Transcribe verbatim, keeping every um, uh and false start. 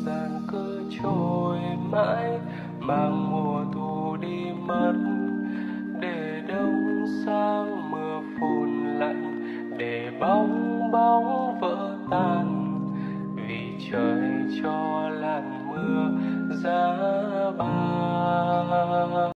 gian cứ trôi mãi, mang mùa thu đi mất, để đông sang mưa phùn lạnh, để bóng bóng vỡ tan, vì trời cho làn mưa giá băng.